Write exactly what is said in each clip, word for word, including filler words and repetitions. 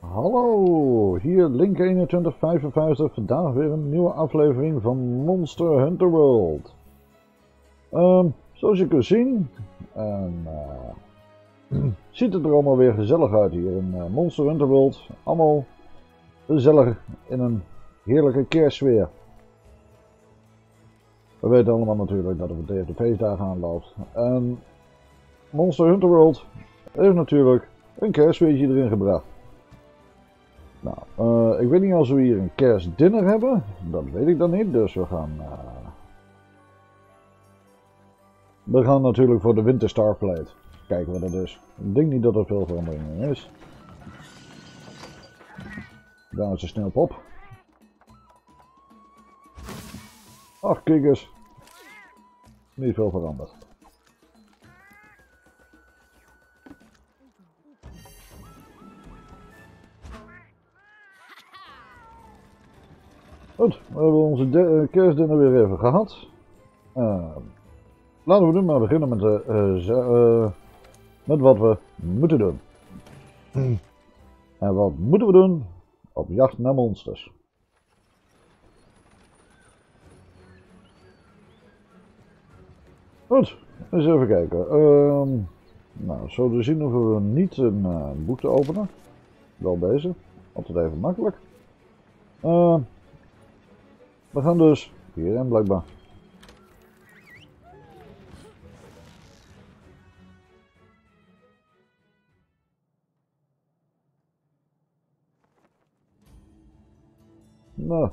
Hallo, hier Link eenentwintig vijfenvijftig, vandaag weer een nieuwe aflevering van Monster Hunter World. Um, zoals je kunt zien, en, uh, ziet het er allemaal weer gezellig uit hier in uh, Monster Hunter World. Allemaal gezellig in een heerlijke kerstsfeer. We weten allemaal natuurlijk dat het tegen de feestdagen aanloopt. En Monster Hunter World heeft natuurlijk een kerstsfeertje erin gebracht. Nou, uh, ik weet niet of we hier een kerstdinner hebben, dat weet ik dan niet, dus we gaan, uh... we gaan natuurlijk voor de Winter Starplate. Kijken wat dat is. Ik denk niet dat er veel verandering in is. Daar is de sneeuwpop. Ach, kijk eens. Niet veel veranderd. Goed, we hebben onze uh, kerstdinner weer even gehad. Uh, laten we nu maar beginnen met, uh, uh, uh, met wat we moeten doen. Hmm. En wat moeten we doen? Op jacht naar monsters. Goed, eens even kijken. Uh, nou, zo te zien hoeven we niet een uh, boek te openen. Wel deze, altijd even makkelijk. Uh, We gaan dus hierin blijkbaar. Nou,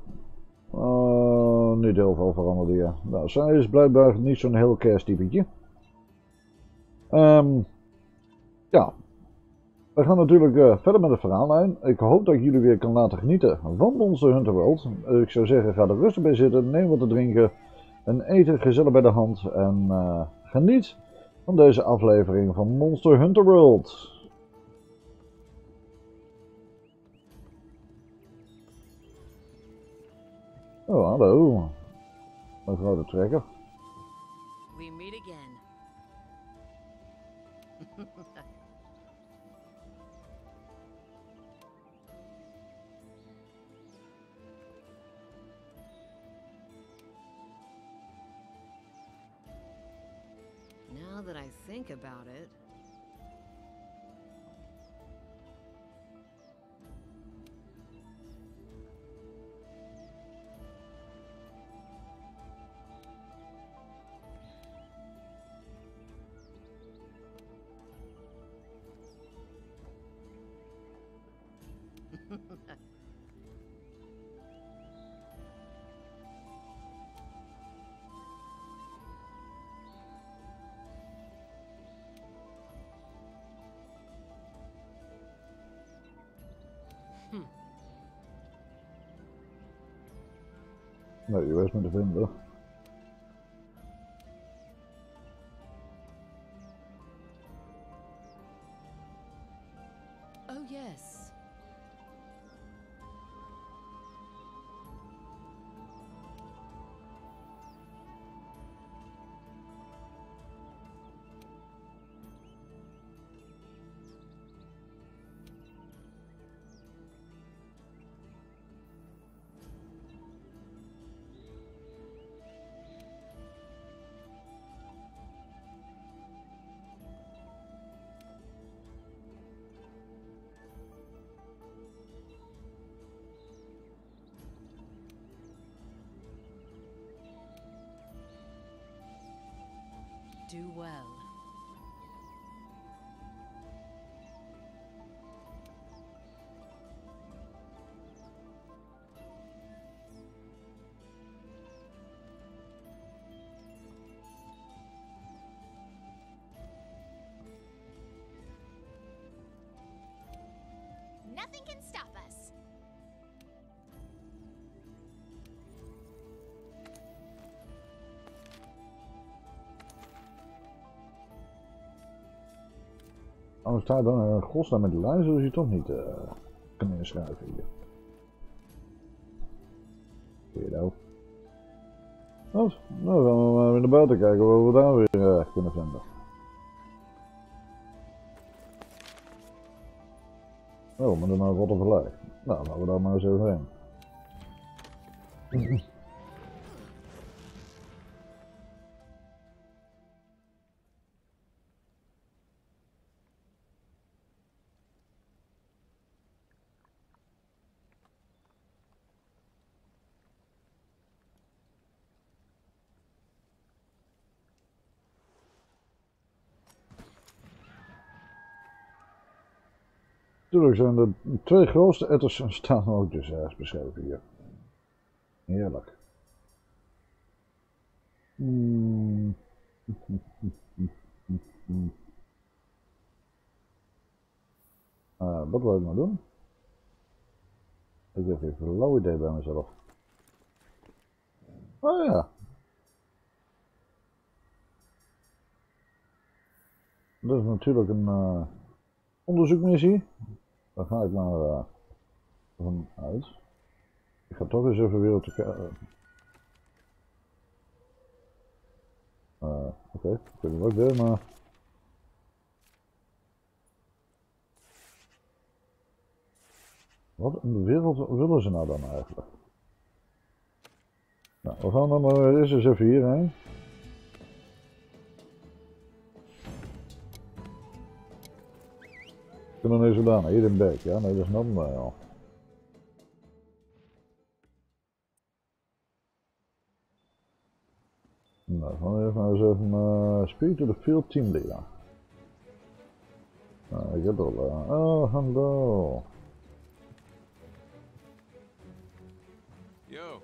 uh, niet heel veel veranderd hier. Nou, zij is blijkbaar niet zo'n heel kersttypetje. Um, ja, we gaan natuurlijk uh, verder met de verhaallijn. Ik hoop dat ik jullie weer kan laten genieten van Monster Hunter World. Ik zou zeggen, ga er rustig bij zitten, neem wat te drinken en eten gezellig bij de hand. En uh, geniet van deze aflevering van Monster Hunter World. Oh, hallo. Een grote trekker. We meet again. Now that I think about it. Nee, je was met de vinden. Oh yes. Do well. Nothing can stop us. Anders sta je dan een godsnaam met de lijn, zoals je toch niet uh, kan inschrijven hier. Weirdo. Goed, nou dan gaan we maar weer naar buiten kijken wat we daar weer uh, kunnen vinden. Oh, maar dan een rotte vallei. Nou, laten we daar maar eens even heen. Natuurlijk zijn de twee grootste etters staan ook dus ergens beschreven hier. Heerlijk. Hmm. Uh, wat wil ik nou doen? Ik heb even een flauw idee bij mezelf. Oh ja. Dat is natuurlijk een uh, onderzoekmissie. Daar ga ik maar uh, van uit. Ik ga toch eens even weer op de kijken. Uh, Oké, okay. Ik weet niet wat ik deed, maar... Wat in de wereld willen ze nou dan eigenlijk? Nou, we gaan dan maar eens eens even hierheen. We kunnen deze gedaan, hier in Beek, ja, nee, dat is nog maar al. Nou, gaan we even, eens even uh, speak to the field team leader. Nou, ik heb al, uh, oh, hallo. Yo.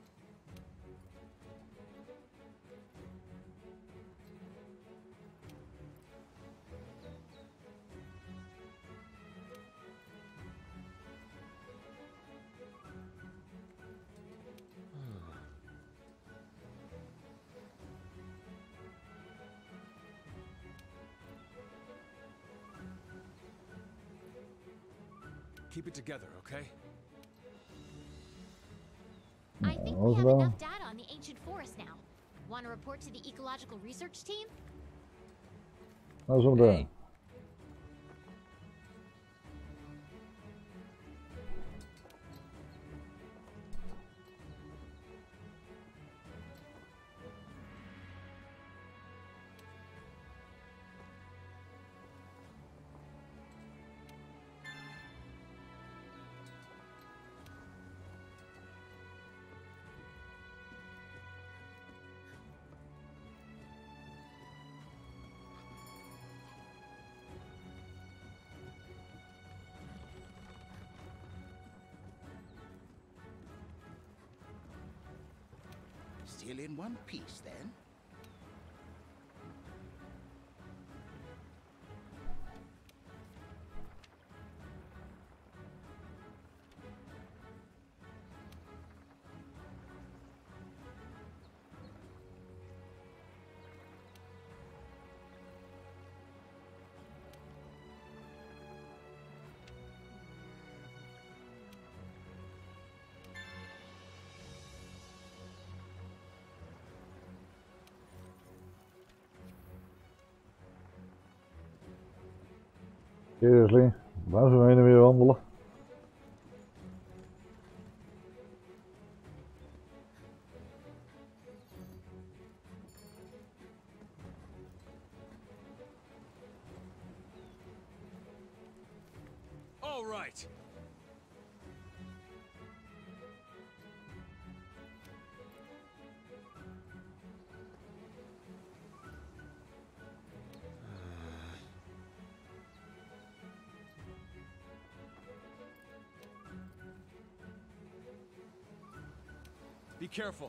Keep it together, okay? I think we have enough data on the ancient forest now. Want to report to the ecological research team? Nou, zo meteen. Still in one piece, then? Seriously, waar zijn we heen en weer wandelen? All right. Be careful.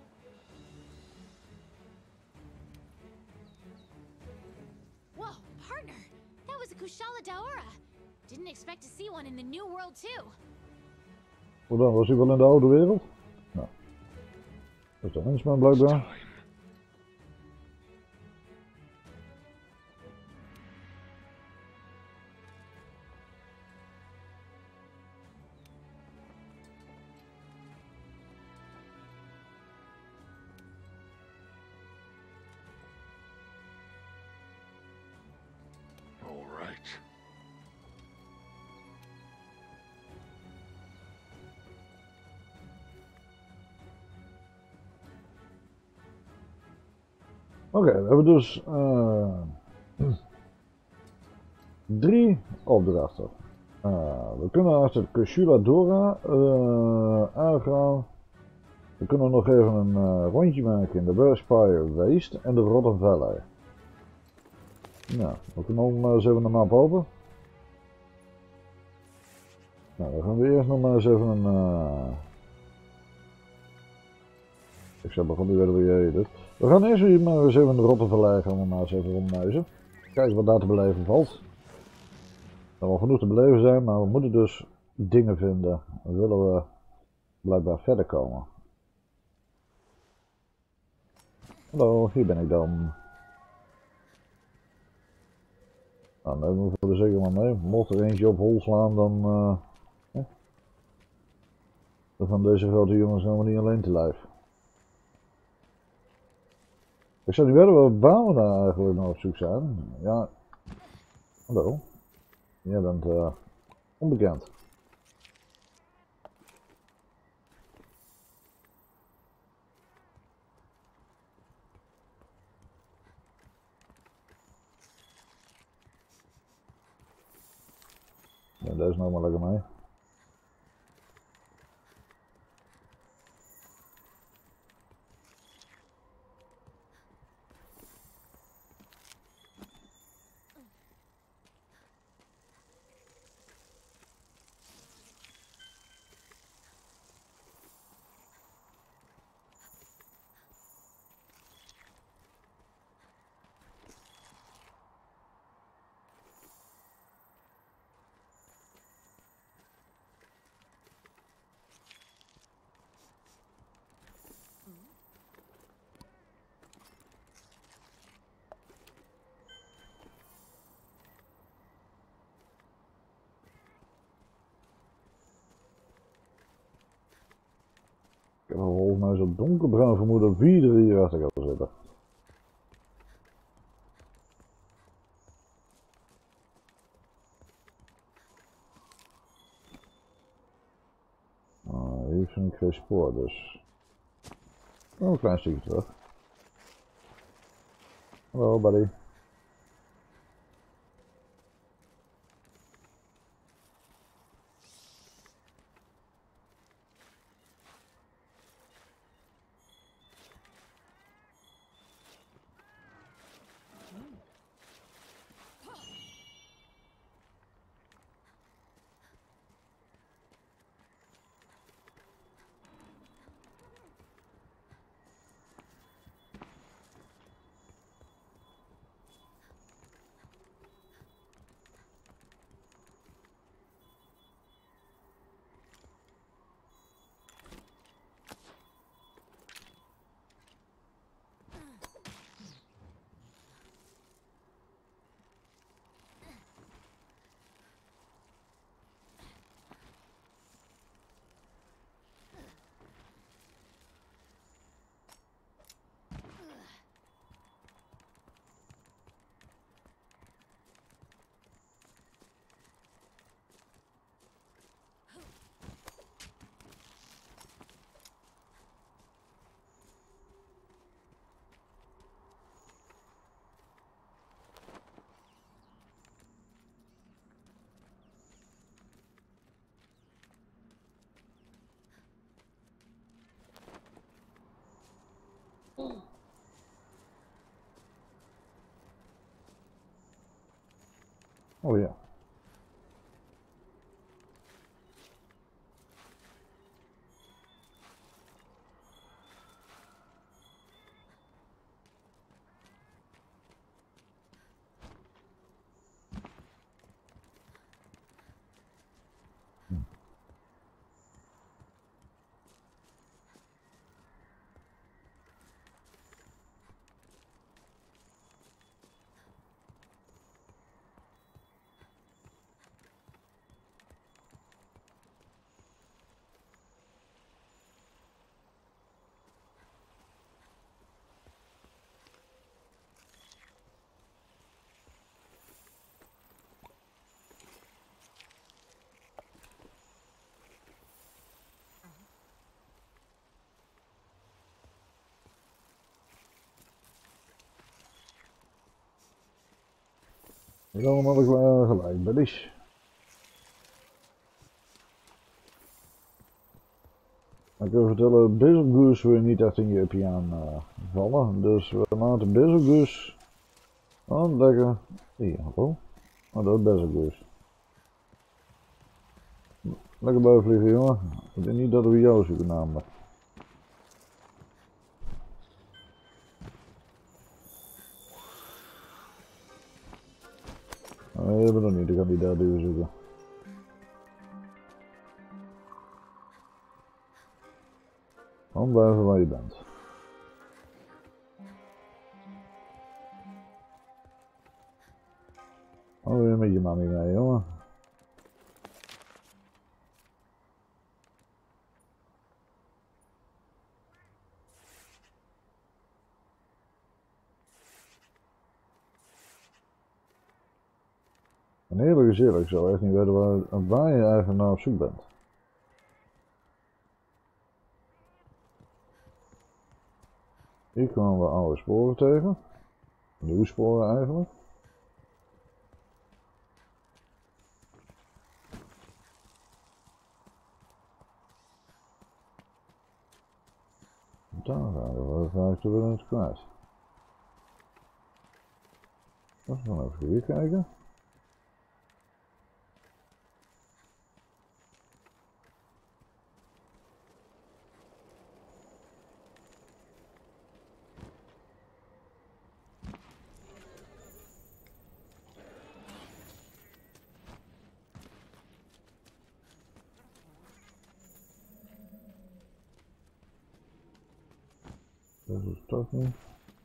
Whoa, partner! That was a Kushala Daora! Didn't expect to see one in the new world too. Hoe dan, was hij wel in de oude wereld? Nou, dat is de mensman blijkbaar. Oké, we hebben dus uh, drie opdrachten. Uh, we kunnen uit het Kushuladora uh, aangaan. We kunnen nog even een uh, rondje maken in de Burspire Waste en de Rotten Valley. Nou, we kunnen nog eens even de map open. Nou, dan gaan we eerst nog maar eens even een... Uh... Ik zeg maar, nu weten we je dit. We gaan eerst maar eens even in de Rotten Valley gaan we maar eens even rondmuizen. Kijken wat daar te beleven valt. Er zal genoeg te beleven zijn, maar we moeten dus dingen vinden. Dan willen we blijkbaar verder komen. Hallo, hier ben ik dan. Nou, dan nemen we voor de zeker maar mee. Mocht er eentje op hol slaan, dan... Uh, eh, dan van deze grote jongens gaan we niet alleen te lijf. Ik zou niet weten waar we daar eigenlijk nog op zoek zijn. Ja, hallo. Jij bent uh, onbekend. Ja, deze nou maar lekker mee. Ik heb volgens mij zo'n donkerbruin vermoeden wie er hier achter gaat zitten. Ah, hier vind ik geen spoor, dus... Oh, een klein stukje terug. Hallo, buddy. Oh ja. Dan had ik wel gelijk, buddies. Ik wil vertellen, Bezelgoose wil je niet echt in je uppie aan uh, vallen. Dus we laten Bezelgoose ontdekken. Hier, hallo. Oh, dat is Bezelgoose. Lekker boven vliegen, jongen. Ik denk niet dat we jou zoeken namelijk. Nee, we hebben nog niet de kandidaat die we zoeken. Gewoon blijven waar je bent. Oh, weer met je mami mee, jongen. En eerlijk is eerlijk, ik zou echt niet weten waar, waar je eigenlijk naar op zoek bent. Hier komen we oude sporen tegen. Nieuwe sporen eigenlijk. Daar gaan we vaak te willen het kwijt. Laten we dan even hier kijken. Dat is toch niet.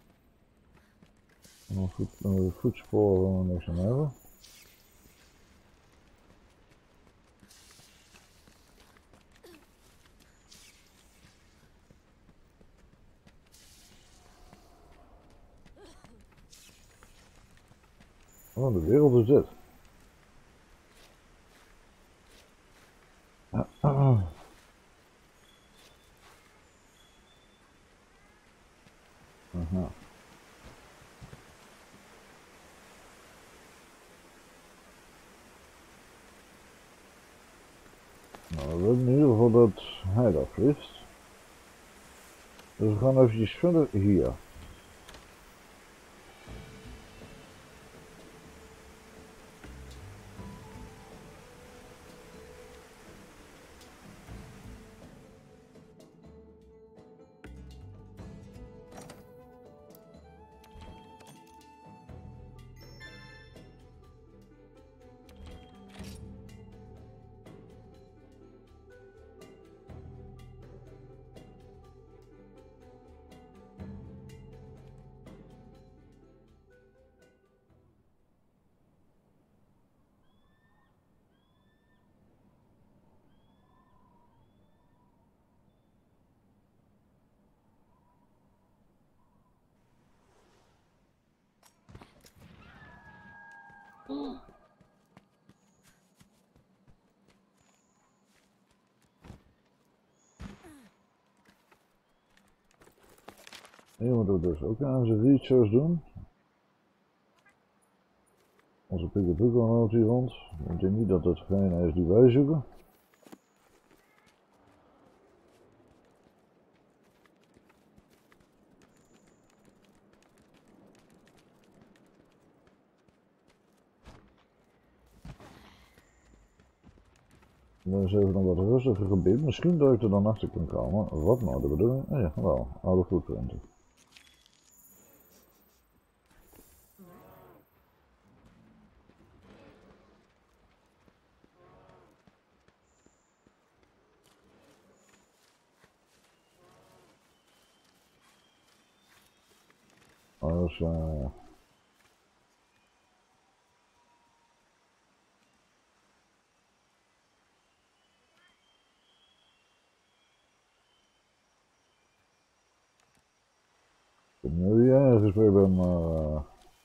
Nog voet, uh, voetsporen waar we niks aan hebben. Oh, de wereld is dit. Ah, ah. Aha. Nou, we weten in ieder geval dat hij dat wist. Dus we gaan eventjes verder hier. Hier moeten we dus ook aan zijn research doen. Onze pikkepoekel loopt hier rond. Ik denk niet dat het degene is die wij zoeken. Dan is even nog wat rustiger gebied. Misschien dat ik er dan achter kan komen. Wat nou de bedoeling? Oh ja, wel. Oude footprinten. Oh, dat is... Uh... Ik weet niet wie jij ergens mee bent, maar... Uh...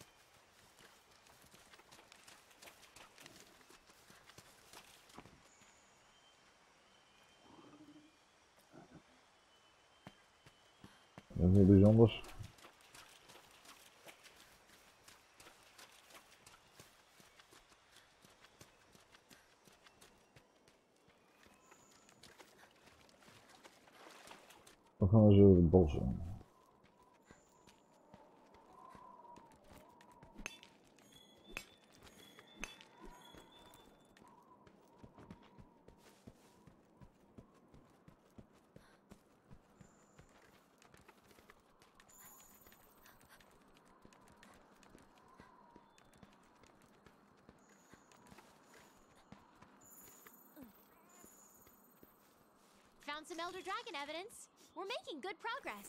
Dat is heel bijzonders. Dan gaan we zo het bos in. Found some Elder Dragon evidence. We're making good progress.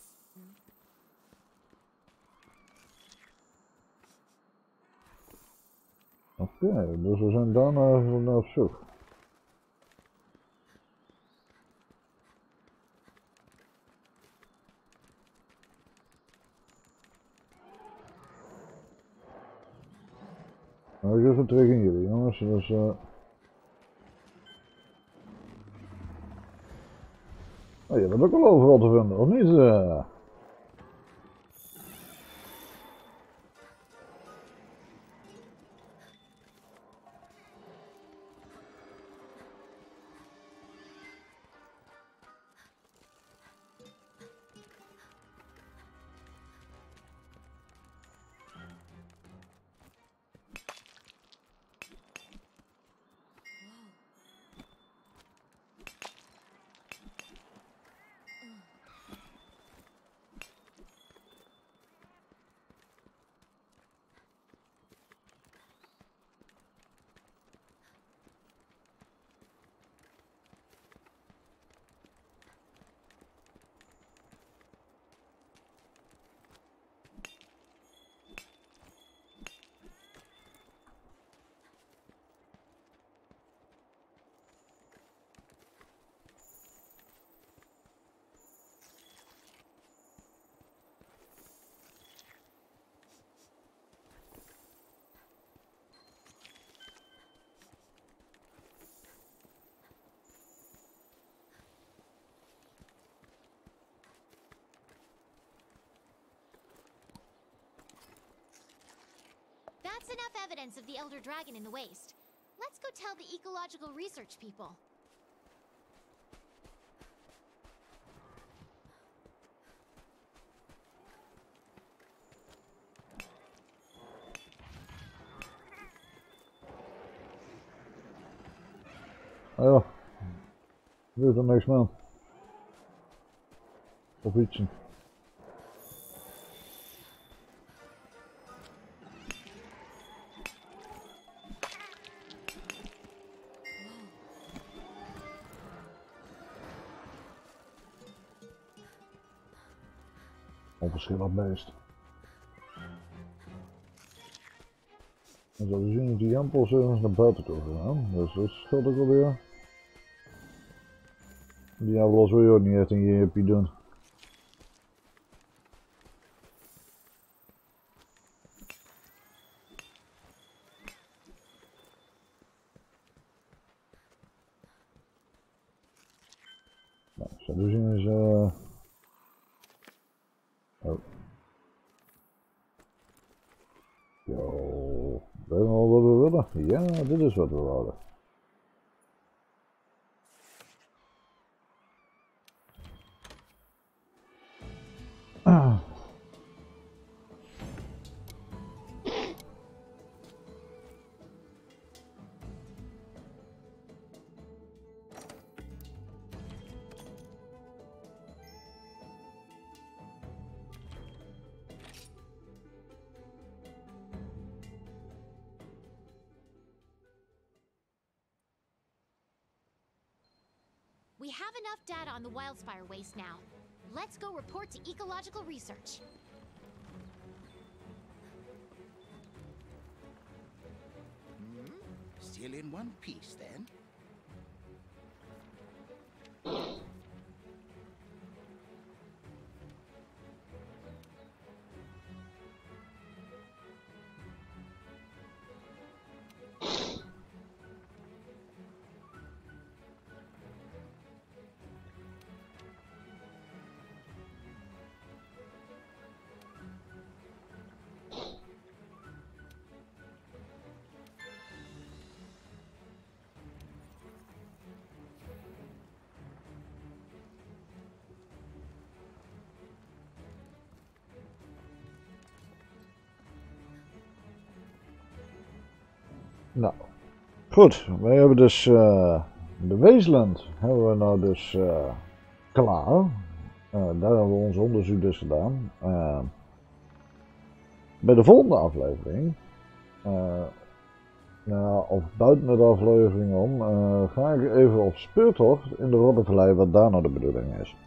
Oké, okay, dus we zijn daar naar, naar op zoek. Nou, ik even terug in jullie jongens, dus uh... oh, je bent ook al overal te vinden, of niet? Uh... That's enough evidence of the Elder Dragon in the waste. Let's go tell the ecological research people. Ah ja, er is er niks man. Of ietsje. Onverschillig beest. En zo zien we die jampels ergens naar buiten toe gaan, dus dat scheelt ook alweer. Die jampels wil je ook niet echt in je hippie doen. Nou, zo zien is uh... oh. Yo, weet je al wat we willen? Ja, dit is wat we willen. Ah. We have enough data on the Wildspire waste now. Let's go report to ecological research. Hmm? Still in one piece, then? Nou, goed. Wij hebben dus uh, de Wasteland hebben we nou dus uh, klaar. Uh, daar hebben we ons onderzoek dus gedaan. Uh, bij de volgende aflevering, uh, nou, of buiten de aflevering om, uh, ga ik even op speurtocht in de Robbervallei wat daar nou de bedoeling is.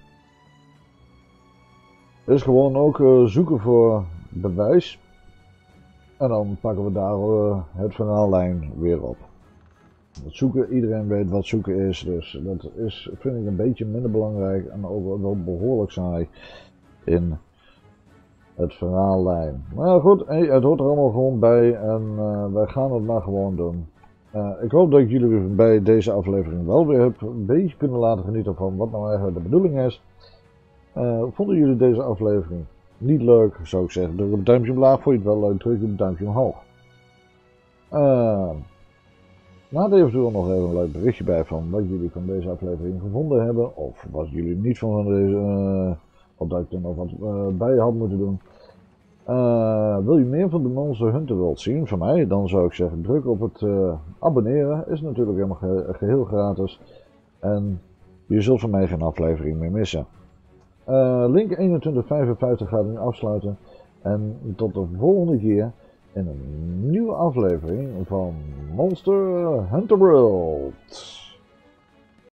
Is gewoon ook uh, zoeken voor bewijs. En dan pakken we daar uh, het verhaallijn weer op. Het zoeken, iedereen weet wat zoeken is, dus dat is, vind ik een beetje minder belangrijk en ook wel behoorlijk saai in het verhaallijn. Maar ja, goed, hey, het hoort er allemaal gewoon bij en uh, wij gaan het maar gewoon doen. Uh, ik hoop dat ik jullie bij deze aflevering wel weer heb een beetje kunnen laten genieten van wat nou eigenlijk de bedoeling is. Uh, vonden jullie deze aflevering niet leuk, zou ik zeggen, druk op het duimpje omlaag. Vond je het wel leuk, druk op het duimpje omhoog. Uh, Laat eventueel nog even een leuk berichtje bij van wat jullie van deze aflevering gevonden hebben. Of wat jullie niet van deze, uh, of dat ik er nog wat uh, bij had moeten doen. Uh, wil je meer van de Monster Hunter World zien van mij? Dan zou ik zeggen druk op het uh, abonneren. Is natuurlijk helemaal ge geheel gratis. En je zult van mij geen aflevering meer missen. Uh, link eenentwintig vijfenvijftig gaat nu afsluiten. En tot de volgende keer in een nieuwe aflevering van Monster Hunter World.